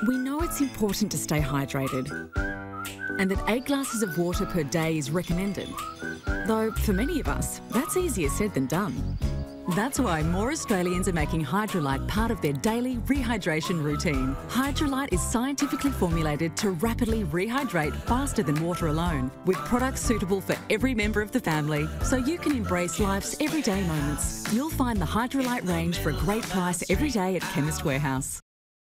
We know it's important to stay hydrated and that 8 glasses of water per day is recommended. Though for many of us, that's easier said than done. That's why more Australians are making Hydralyte part of their daily rehydration routine. Hydralyte is scientifically formulated to rapidly rehydrate faster than water alone, with products suitable for every member of the family, so you can embrace life's everyday moments. You'll find the Hydralyte range for a great price every day at Chemist Warehouse.